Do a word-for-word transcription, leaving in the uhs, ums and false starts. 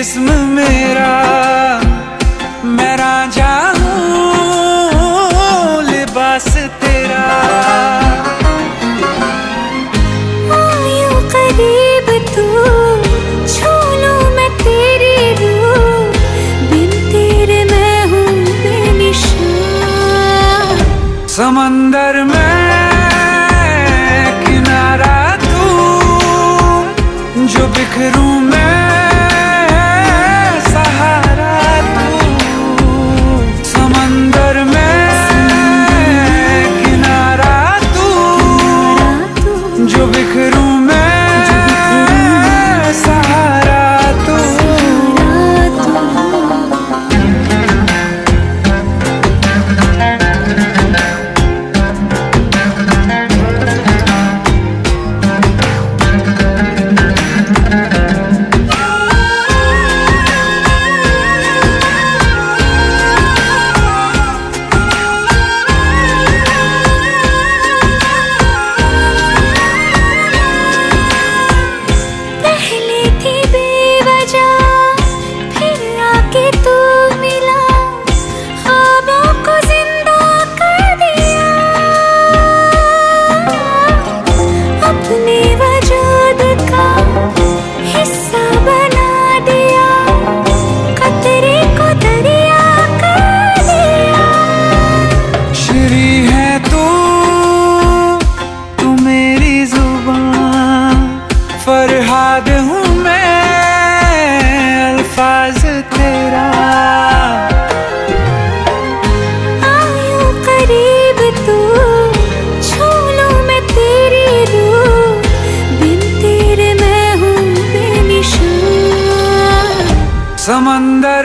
जिस्म मेरा, मैं रांझा हूँ लिबास तेरा। आयो करीब तू, छू लूं मैं तेरी रूह, बिन तेरे मैं हूँ बेनिशान। समंदर में किनारा तू, जो बिखरूं मैं सहारा तू। समंदर में किनारा तू, जो बिखरूं मैं सहारा तू। फरहाद हूँ मैं अल्फाज तेरा। आयो करीब तू, छू लूं मैं तेरी रूह, बिन तेरे मैं हूँ बेनिशान। समंदर